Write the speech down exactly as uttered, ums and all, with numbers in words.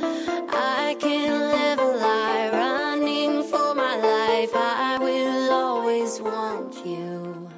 I can't live a lie, running for my life. I will always want you.